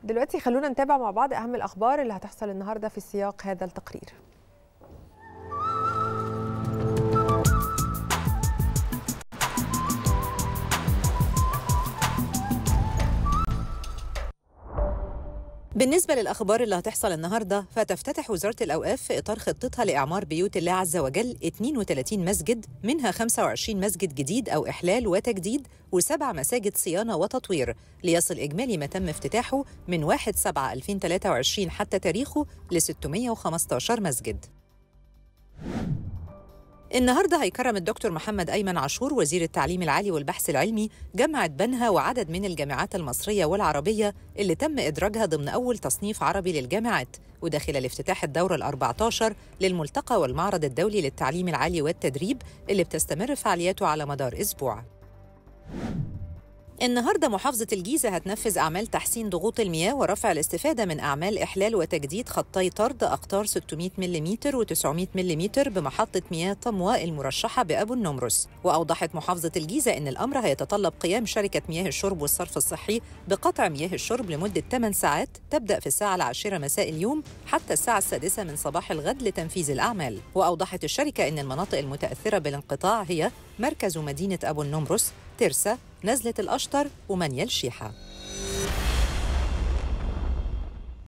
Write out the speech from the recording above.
دلوقتي خلونا نتابع مع بعض أهم الأخبار اللي هتحصل النهاردة في سياق هذا التقرير. بالنسبة للأخبار اللي هتحصل النهاردة، فتفتتح وزارة الأوقاف في إطار خطتها لإعمار بيوت الله عز وجل 32 مسجد، منها 25 مسجد جديد أو إحلال وتجديد و7 مساجد صيانة وتطوير، ليصل إجمالي ما تم افتتاحه من 1/7/2023 حتى تاريخه ل 615 مسجد. النهارده هيكرم الدكتور محمد أيمن عاشور وزير التعليم العالي والبحث العلمي جامعة بنها وعدد من الجامعات المصرية والعربية اللي تم إدراجها ضمن أول تصنيف عربي للجامعات، وده خلال افتتاح الدورة ال14 للملتقى والمعرض الدولي للتعليم العالي والتدريب اللي بتستمر فعالياته على مدار أسبوع. النهارده محافظة الجيزة هتنفذ أعمال تحسين ضغوط المياه ورفع الاستفادة من أعمال إحلال وتجديد خطي طرد أقطار 600 ملم و900 ملم بمحطة مياه طموة المرشحة بأبو النمرس. وأوضحت محافظة الجيزة أن الأمر هيتطلب قيام شركة مياه الشرب والصرف الصحي بقطع مياه الشرب لمدة 8 ساعات تبدأ في الساعة 10 مساء اليوم حتى الساعة 6 من صباح الغد لتنفيذ الأعمال. وأوضحت الشركة أن المناطق المتأثرة بالانقطاع هي مركز مدينة أبو النمرس، ترسا، نزلة الأشطر ومنيل شيحة.